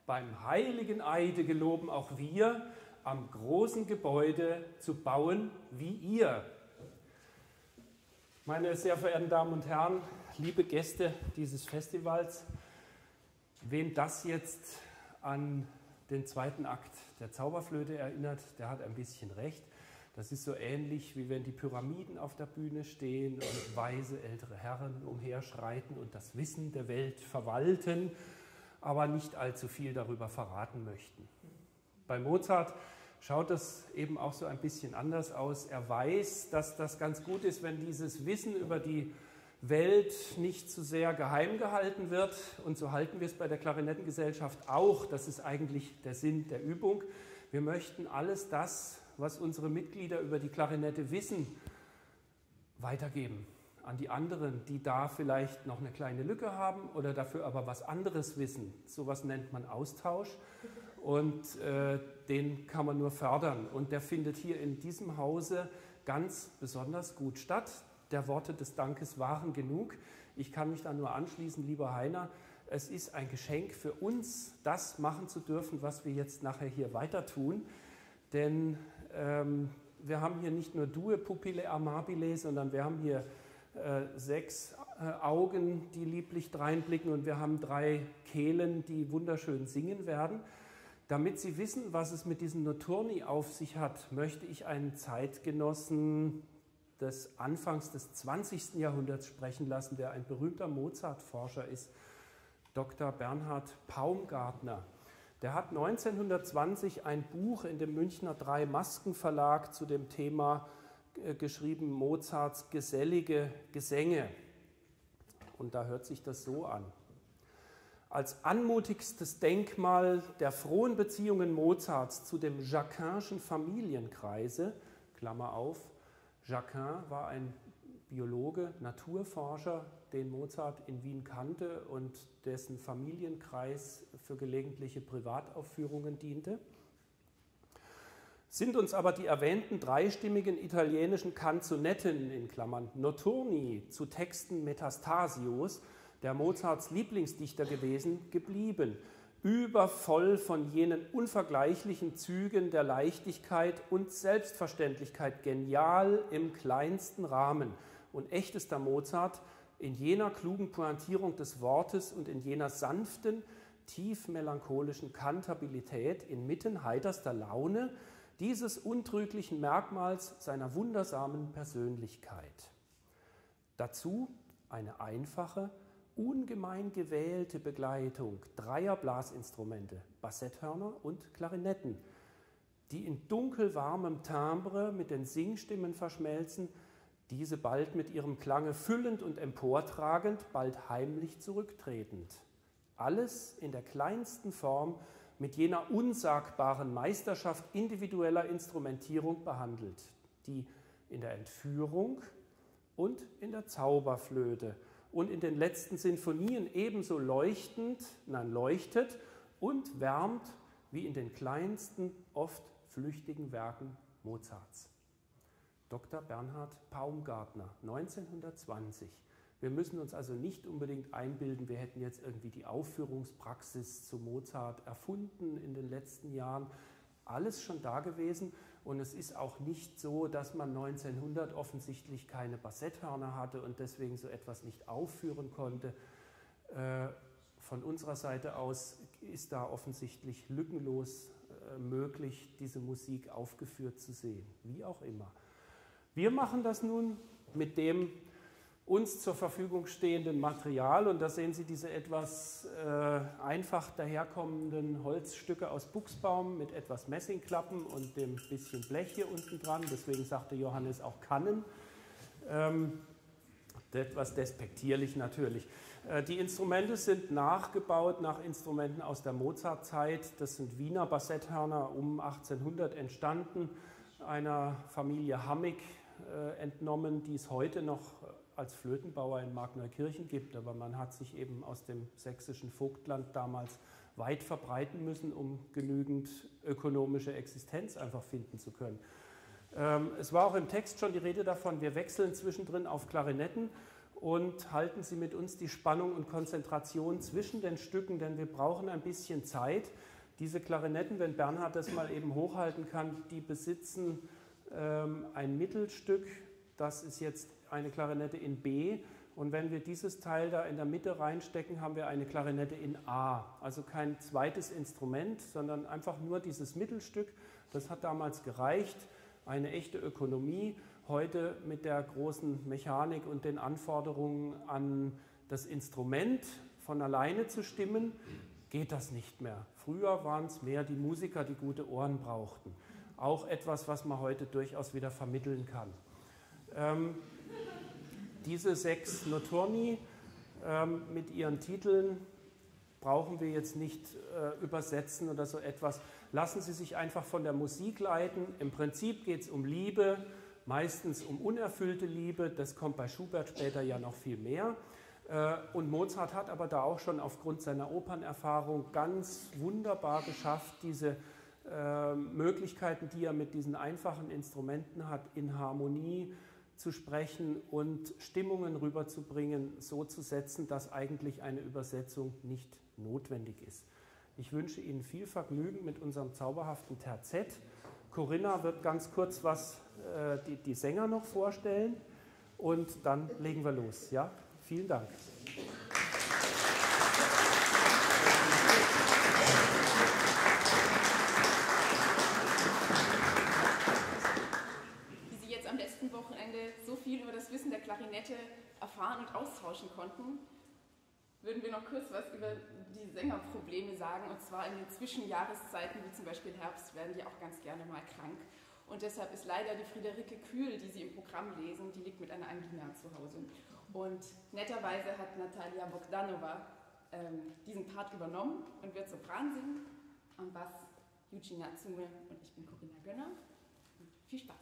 beim heiligen Eide geloben auch wir, am großen Gebäude zu bauen wie ihr. Meine sehr verehrten Damen und Herren, liebe Gäste dieses Festivals, wen das jetzt an den zweiten Akt der Zauberflöte erinnert, der hat ein bisschen recht. Das ist so ähnlich, wie wenn die Pyramiden auf der Bühne stehen und weise ältere Herren umherschreiten und das Wissen der Welt verwalten, aber nicht allzu viel darüber verraten möchten. Bei Mozart schaut das eben auch so ein bisschen anders aus. Er weiß, dass das ganz gut ist, wenn dieses Wissen über die Welt nicht zu sehr geheim gehalten wird. Und so halten wir es bei der Klarinettengesellschaft auch. Das ist eigentlich der Sinn der Übung. Wir möchten alles das, was unsere Mitglieder über die Klarinette wissen, weitergeben an die anderen, die da vielleicht noch eine kleine Lücke haben oder dafür aber was anderes wissen. Sowas nennt man Austausch und den kann man nur fördern. Und der findet hier in diesem Hause ganz besonders gut statt. Der Worte des Dankes waren genug. Ich kann mich da nur anschließen, lieber Heiner. Es ist ein Geschenk für uns, das machen zu dürfen, was wir jetzt nachher hier weiter tun. Denn wir haben hier nicht nur Due pupille amabile, sondern wir haben hier 6 Augen, die lieblich dreinblicken, und wir haben 3 Kehlen, die wunderschön singen werden. Damit Sie wissen, was es mit diesen Notturni auf sich hat, möchte ich einen Zeitgenossen des Anfangs des 20. Jahrhunderts sprechen lassen, der ein berühmter Mozart-Forscher ist, Dr. Bernhard Paumgartner. Der hat 1920 ein Buch in dem Münchner Drei-Masken-Verlag zu dem Thema geschrieben, Mozarts gesellige Gesänge. Und da hört sich das so an. Als anmutigstes Denkmal der frohen Beziehungen Mozarts zu dem Jacquinschen Familienkreise, Klammer auf, Jacquin war ein Biologe, Naturforscher, den Mozart in Wien kannte und dessen Familienkreis für gelegentliche Privataufführungen diente. Sind uns aber die erwähnten dreistimmigen italienischen Canzonetten in Klammern Notturni zu Texten Metastasios, der Mozarts Lieblingsdichter gewesen, geblieben, übervoll von jenen unvergleichlichen Zügen der Leichtigkeit und Selbstverständlichkeit, genial im kleinsten Rahmen und echtester Mozart in jener klugen Pointierung des Wortes und in jener sanften, tief melancholischen Kantabilität inmitten heiterster Laune, dieses untrüglichen Merkmals seiner wundersamen Persönlichkeit. Dazu eine einfache, ungemein gewählte Begleitung 3 Blasinstrumente, Bassetthörner und Klarinetten, die in dunkelwarmem Timbre mit den Singstimmen verschmelzen, diese bald mit ihrem Klange füllend und emportragend, bald heimlich zurücktretend. Alles in der kleinsten Form mit jener unsagbaren Meisterschaft individueller Instrumentierung behandelt, die in der Entführung und in der Zauberflöte und in den letzten Sinfonien ebenso leuchtet und wärmt wie in den kleinsten, oft flüchtigen Werken Mozarts. Dr. Bernhard Paumgartner, 1920. Wir müssen uns also nicht unbedingt einbilden, wir hätten jetzt irgendwie die Aufführungspraxis zu Mozart erfunden in den letzten Jahren. Alles schon da gewesen, und es ist auch nicht so, dass man 1900 offensichtlich keine Bassetthörner hatte und deswegen so etwas nicht aufführen konnte. Von unserer Seite aus ist da offensichtlich lückenlos möglich, diese Musik aufgeführt zu sehen, wie auch immer. Wir machen das nun mit dem uns zur Verfügung stehenden Material, und da sehen Sie diese etwas einfach daherkommenden Holzstücke aus Buchsbaum mit etwas Messingklappen und dem bisschen Blech hier unten dran, deswegen sagte Johannes auch Kannen, etwas despektierlich natürlich. Die Instrumente sind nachgebaut nach Instrumenten aus der Mozartzeit, das sind Wiener Bassetthörner um 1800 entstanden, einer Familie Hammig entnommen, die es heute noch als Flötenbauer in Markneukirchen gibt, aber man hat sich eben aus dem sächsischen Vogtland damals weit verbreiten müssen, um genügend ökonomische Existenz einfach finden zu können. Es war auch im Text schon die Rede davon, wir wechseln zwischendrin auf Klarinetten und halten Sie mit uns die Spannung und Konzentration zwischen den Stücken, denn wir brauchen ein bisschen Zeit. Diese Klarinetten, wenn Bernhard das mal eben hochhalten kann, die besitzen ein Mittelstück, das ist jetzt eine Klarinette in B, und wenn wir dieses Teil da in der Mitte reinstecken, haben wir eine Klarinette in A. Also kein zweites Instrument, sondern einfach nur dieses Mittelstück. Das hat damals gereicht, eine echte Ökonomie. Heute mit der großen Mechanik und den Anforderungen an das Instrument von alleine zu stimmen, geht das nicht mehr. Früher waren es mehr die Musiker, die gute Ohren brauchten. Auch etwas, was man heute durchaus wieder vermitteln kann. Diese 6 Notturni mit ihren Titeln brauchen wir jetzt nicht übersetzen oder so etwas. Lassen Sie sich einfach von der Musik leiten. Im Prinzip geht es um Liebe, meistens um unerfüllte Liebe. Das kommt bei Schubert später ja noch viel mehr. Und Mozart hat aber da auch schon aufgrund seiner Opernerfahrung ganz wunderbar geschafft, diese Möglichkeiten, die er mit diesen einfachen Instrumenten hat, in Harmonie zu sprechen und Stimmungen rüberzubringen, so zu setzen, dass eigentlich eine Übersetzung nicht notwendig ist. Ich wünsche Ihnen viel Vergnügen mit unserem zauberhaften Terzett. Corinna wird ganz kurz die Sänger noch vorstellen und dann legen wir los. Ja? Vielen Dank. So viel über das Wissen der Klarinette erfahren und austauschen konnten, würden wir noch kurz was über die Sängerprobleme sagen. Und zwar in den Zwischenjahreszeiten, wie zum Beispiel Herbst, werden die auch ganz gerne mal krank. Und deshalb ist leider die Friederike Kühl, die Sie im Programm lesen, die liegt mit einer Angina zu Hause. Und netterweise hat Natalia Bogdanova diesen Part übernommen und wird Sopran singen. Am Bass Yuji Natsume und ich bin Corinna Gönner. Und viel Spaß!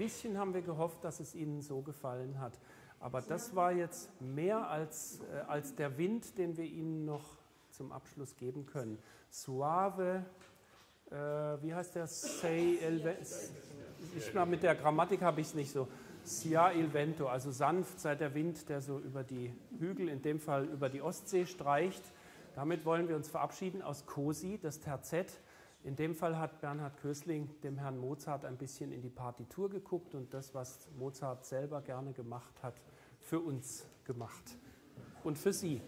bisschen haben wir gehofft, dass es Ihnen so gefallen hat. Aber das war jetzt mehr als der Wind, den wir Ihnen noch zum Abschluss geben können. Suave, wie heißt der? Sei el vento. Mit der Grammatik habe ich es nicht so. Sia il vento, also sanft sei der Wind, der so über die Hügel, in dem Fall über die Ostsee streicht. Damit wollen wir uns verabschieden aus Così, das Terzett. In dem Fall hat Bernhard Kösling dem Herrn Mozart ein bisschen in die Partitur geguckt und das, was Mozart selber gerne gemacht hat, für uns gemacht und für Sie.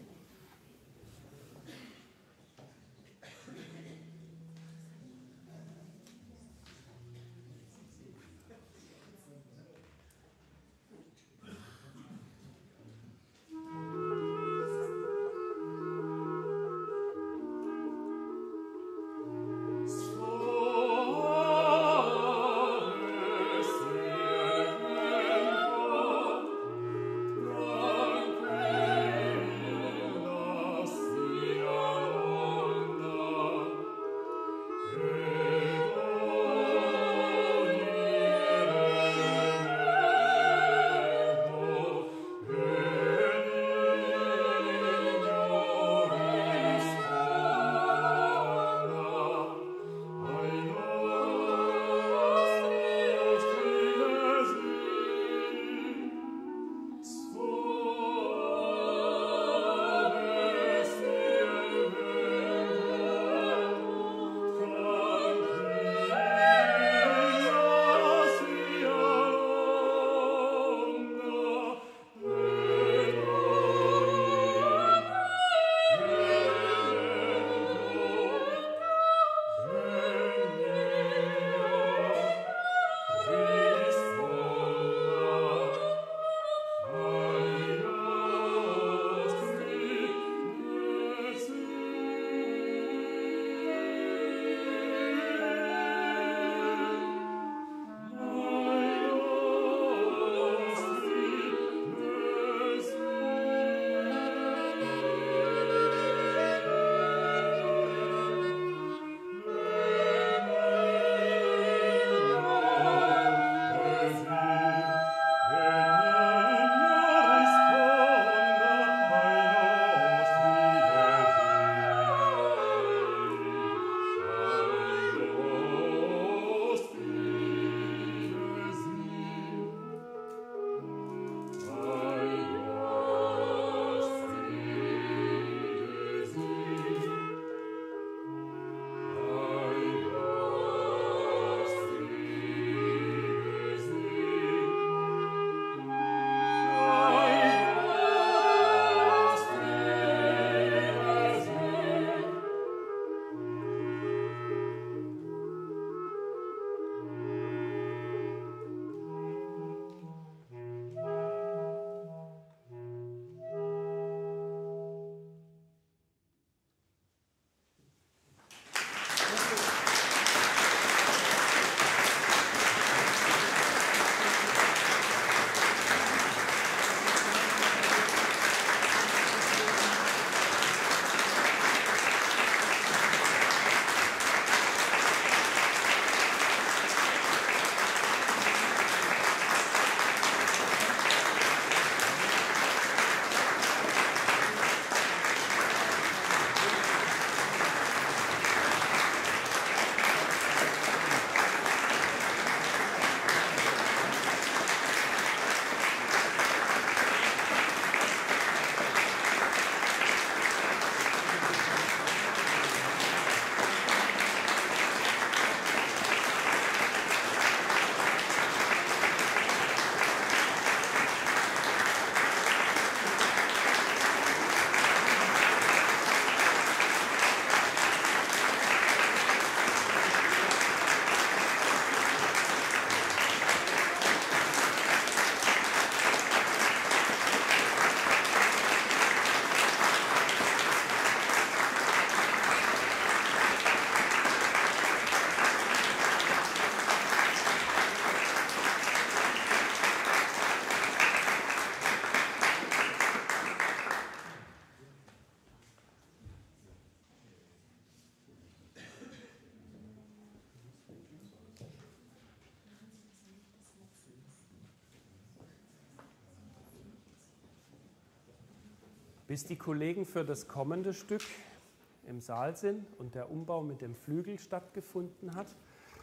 Bis die Kollegen für das kommende Stück im Saal sind und der Umbau mit dem Flügel stattgefunden hat,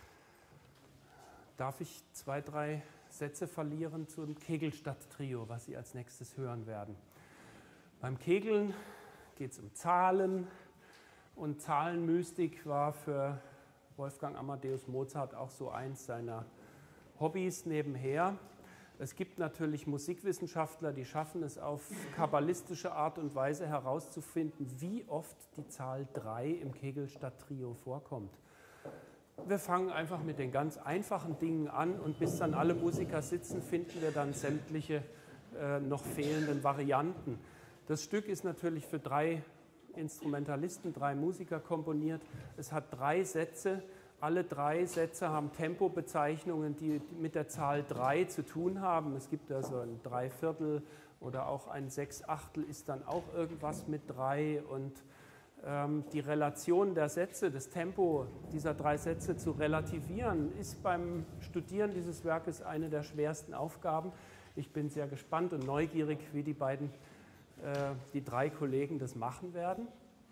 darf ich 2, 3 Sätze verlieren zum Kegelstadt-Trio, was Sie als nächstes hören werden. Beim Kegeln geht es um Zahlen und Zahlenmystik war für Wolfgang Amadeus Mozart auch so eins seiner Hobbys nebenher. Es gibt natürlich Musikwissenschaftler, die schaffen es auf kabbalistische Art und Weise herauszufinden, wie oft die Zahl 3 im Kegelstadt-Trio vorkommt. Wir fangen einfach mit den ganz einfachen Dingen an und bis dann alle Musiker sitzen, finden wir dann sämtliche noch fehlenden Varianten. Das Stück ist natürlich für 3 Instrumentalisten, 3 Musiker komponiert. Es hat 3 Sätze. Alle 3 Sätze haben Tempobezeichnungen, die mit der Zahl 3 zu tun haben. Es gibt also ein 3/4 oder auch ein 6/8 ist dann auch irgendwas mit 3. Und die Relation der Sätze, das Tempo dieser 3 Sätze zu relativieren, ist beim Studieren dieses Werkes eine der schwersten Aufgaben. Ich bin sehr gespannt und neugierig, wie die 3 Kollegen das machen werden.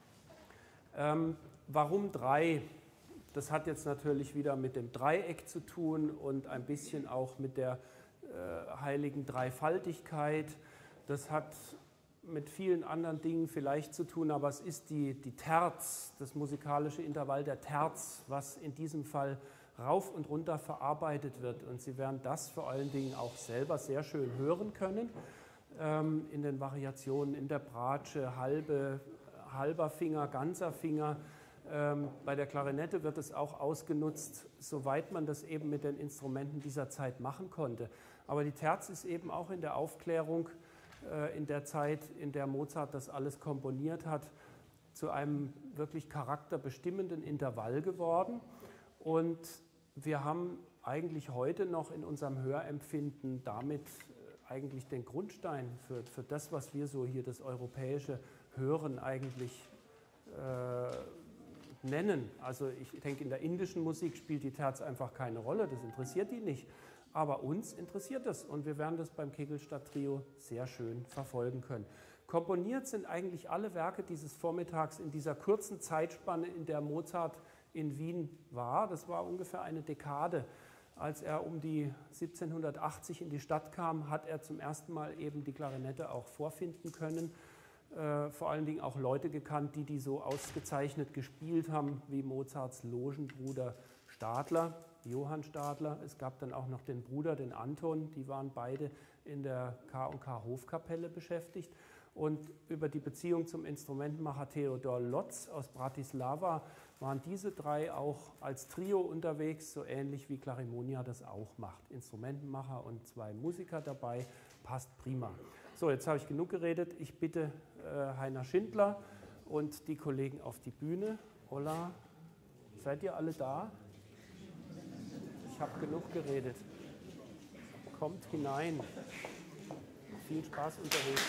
Warum 3? Das hat jetzt natürlich wieder mit dem Dreieck zu tun und ein bisschen auch mit der heiligen Dreifaltigkeit. Das hat mit vielen anderen Dingen vielleicht zu tun, aber es ist die Terz, das musikalische Intervall der Terz, was in diesem Fall rauf und runter verarbeitet wird. Und Sie werden das vor allen Dingen auch selber sehr schön hören können in den Variationen in der Bratsche, halber Finger, ganzer Finger. Bei der Klarinette wird es auch ausgenutzt, soweit man das eben mit den Instrumenten dieser Zeit machen konnte. Aber die Terz ist eben auch in der Aufklärung, in der Zeit, in der Mozart das alles komponiert hat, zu einem wirklich charakterbestimmenden Intervall geworden. Und wir haben eigentlich heute noch in unserem Hörempfinden damit eigentlich den Grundstein für das, was wir so hier das europäische Hören eigentlich nennen. Also ich denke, in der indischen Musik spielt die Terz einfach keine Rolle, das interessiert die nicht. Aber uns interessiert das und wir werden das beim Kegelstadt-Trio sehr schön verfolgen können. Komponiert sind eigentlich alle Werke dieses Vormittags in dieser kurzen Zeitspanne, in der Mozart in Wien war. Das war ungefähr eine Dekade. Als er um die 1780 in die Stadt kam, hat er zum ersten Mal eben die Klarinette auch vorfinden können. Vor allen Dingen auch Leute gekannt, die so ausgezeichnet gespielt haben, wie Mozarts Logenbruder Stadler, Johann Stadler. Es gab dann auch noch den Bruder, den Anton, die waren beide in der K&K Hofkapelle beschäftigt. Und über die Beziehung zum Instrumentenmacher Theodor Lotz aus Bratislava waren diese 3 auch als Trio unterwegs, so ähnlich wie Clarimonia das auch macht. Instrumentenmacher und 2 Musiker dabei, passt prima. So, jetzt habe ich genug geredet. Ich bitte Heiner Schindler und die Kollegen auf die Bühne. Hola, seid ihr alle da? Ich habe genug geredet. Kommt hinein. Viel Spaß unterwegs.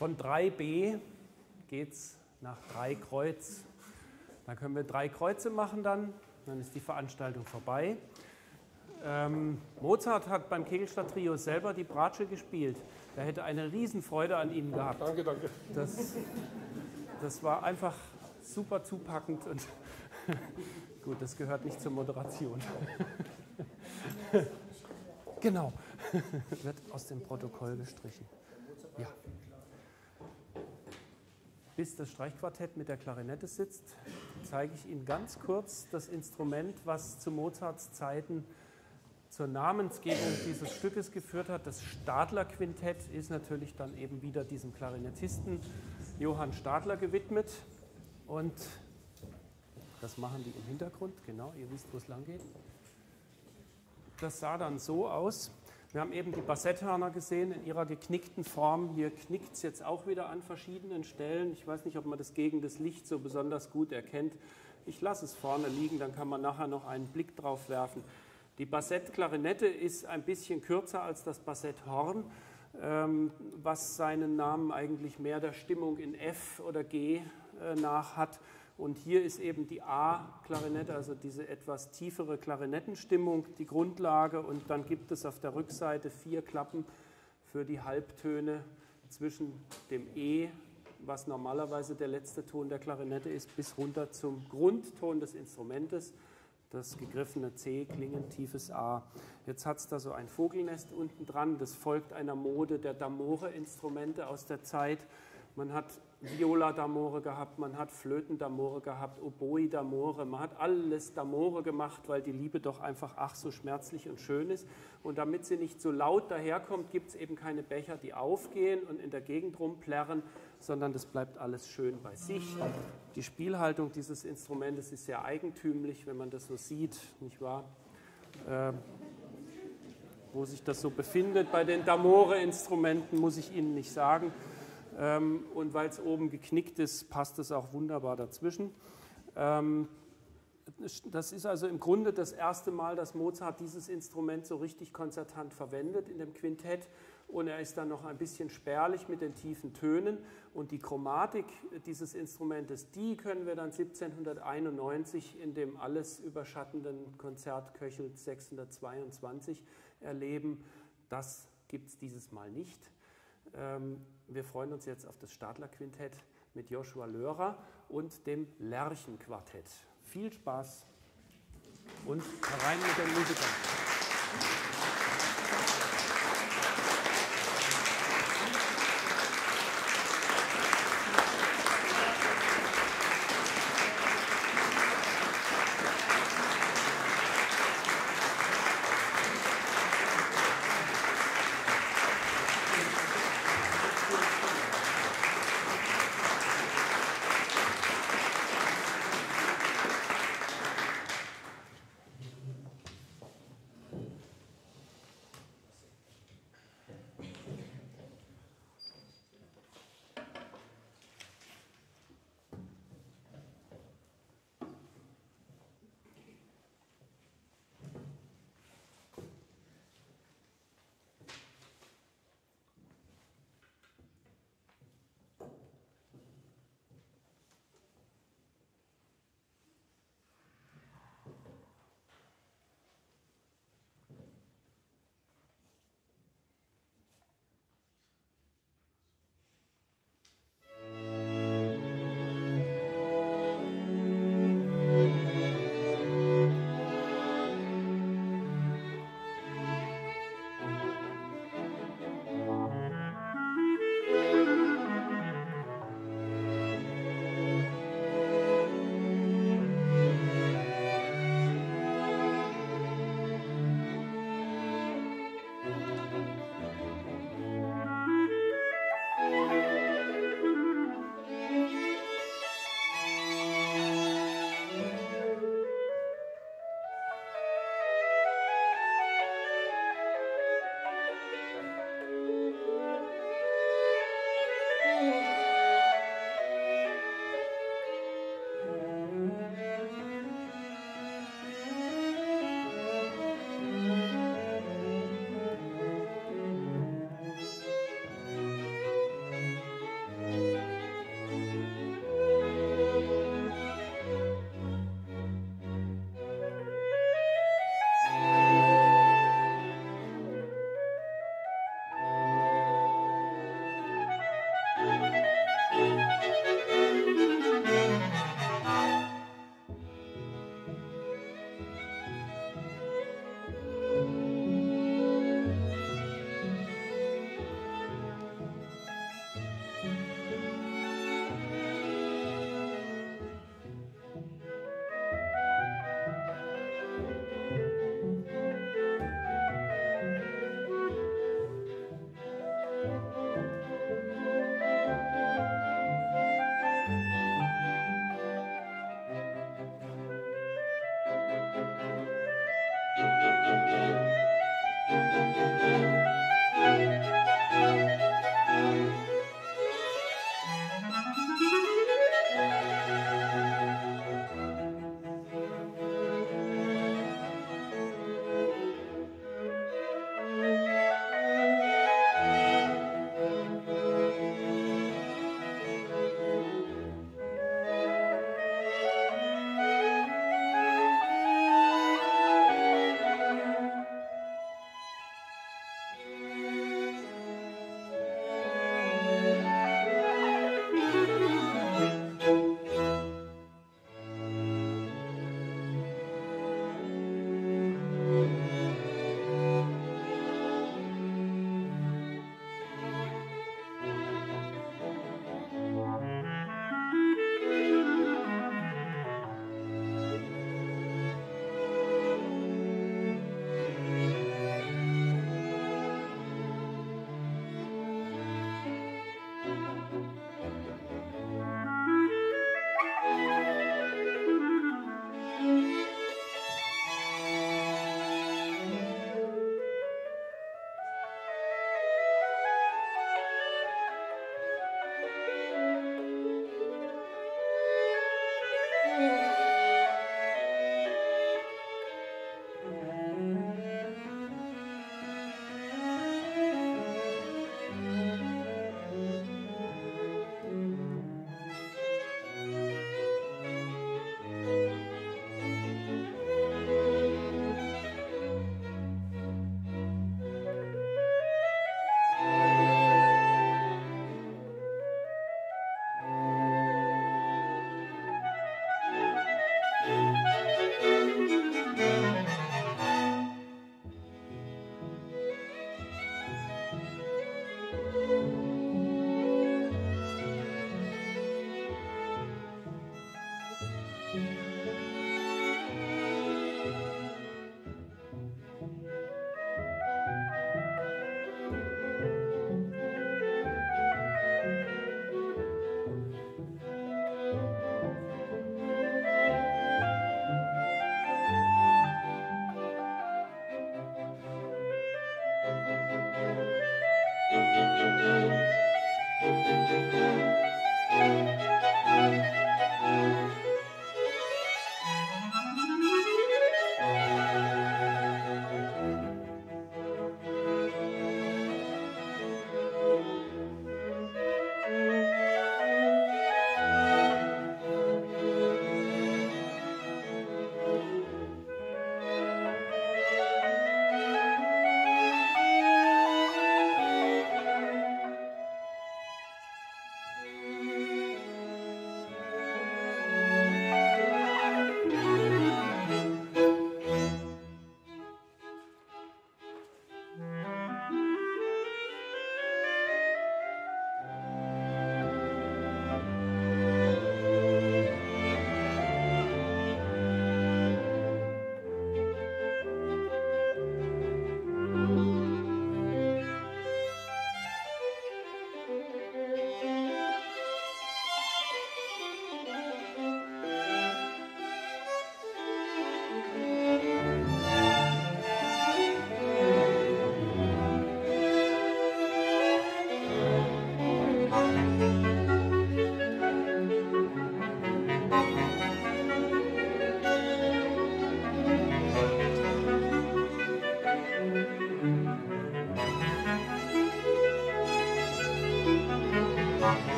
Von 3b geht es nach Dreikreuz. Da können wir 3 Kreuze machen dann ist die Veranstaltung vorbei. Mozart hat beim Kegelstadt-Trio selber die Bratsche gespielt. Er hätte eine Riesenfreude an Ihnen gehabt. Danke, danke. Das war einfach super zupackend und gut, das gehört nicht zur Moderation. Genau, wird aus dem Protokoll gestrichen. Ja. Bis das Streichquartett mit der Klarinette sitzt, zeige ich Ihnen ganz kurz das Instrument, was zu Mozarts Zeiten zur Namensgebung dieses Stückes geführt hat. Das Stadler-Quintett ist natürlich dann eben wieder diesem Klarinettisten Johann Stadler gewidmet. Und das machen die im Hintergrund, genau, ihr wisst, wo es lang geht. Das sah dann so aus. Wir haben eben die Bassetthörner gesehen in ihrer geknickten Form. Hier knickt es jetzt auch wieder an verschiedenen Stellen. Ich weiß nicht, ob man das gegen das Licht so besonders gut erkennt. Ich lasse es vorne liegen, dann kann man nachher noch einen Blick drauf werfen. Die Bassett-Klarinette ist ein bisschen kürzer als das Bassetthorn, was seinen Namen eigentlich mehr der Stimmung in F oder G nach hat. Und hier ist eben die A-Klarinette, also diese etwas tiefere Klarinettenstimmung, die Grundlage. Und dann gibt es auf der Rückseite 4 Klappen für die Halbtöne zwischen dem E, was normalerweise der letzte Ton der Klarinette ist, bis runter zum Grundton des Instrumentes. Das gegriffene C, klingend tiefes A. Jetzt hat es da so ein Vogelnest unten dran. Das folgt einer Mode der D'Amore-Instrumente aus der Zeit. Man hat Viola d'Amore gehabt, man hat Flöten d'Amore gehabt, Oboe d'Amore. Man hat alles d'Amore gemacht, weil die Liebe doch einfach ach so schmerzlich und schön ist. Und damit sie nicht so laut daherkommt, gibt es eben keine Becher, die aufgehen und in der Gegend rumplärren, sondern das bleibt alles schön bei sich. Die Spielhaltung dieses Instrumentes ist sehr eigentümlich, wenn man das so sieht, nicht wahr? Wo sich das so befindet bei den d'Amore-Instrumenten, muss ich Ihnen nicht sagen. Und weil es oben geknickt ist, passt es auch wunderbar dazwischen. Das ist also im Grunde das erste Mal, dass Mozart dieses Instrument so richtig konzertant verwendet in dem Quintett. Und er ist dann noch ein bisschen spärlich mit den tiefen Tönen. Und die Chromatik dieses Instrumentes, die können wir dann 1791 in dem alles überschattenden Konzert Köchel 622 erleben. Das gibt es dieses Mal nicht. Wir freuen uns jetzt auf das Stadler-Quintett mit Joshua Lörer und dem Lerchenquartett. Viel Spaß und herein mit den Musikern.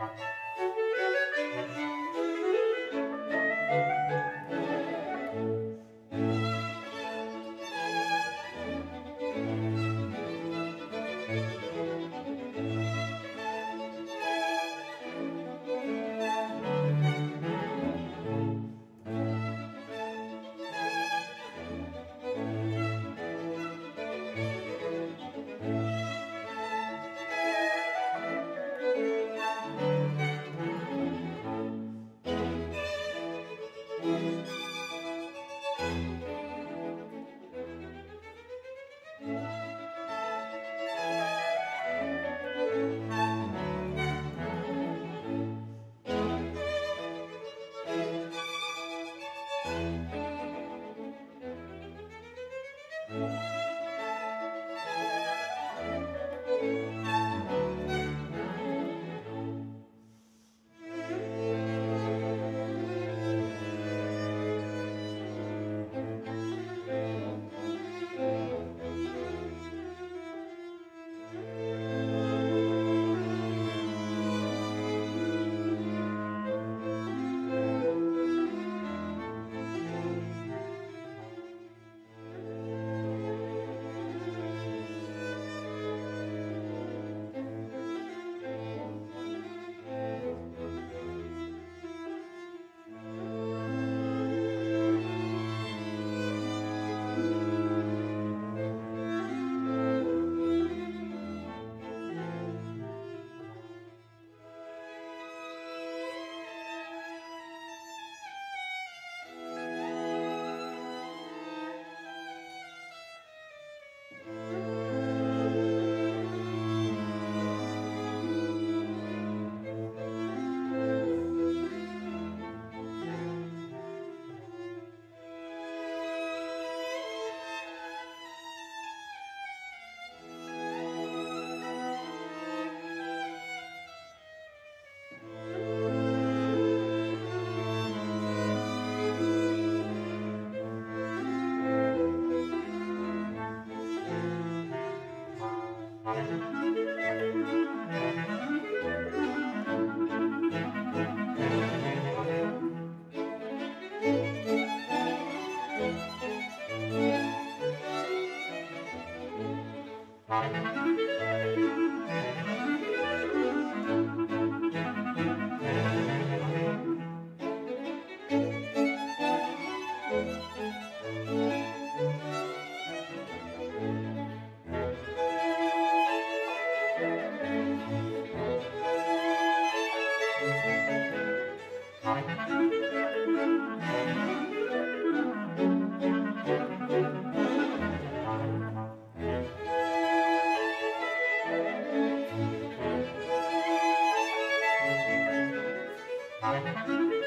Thank you.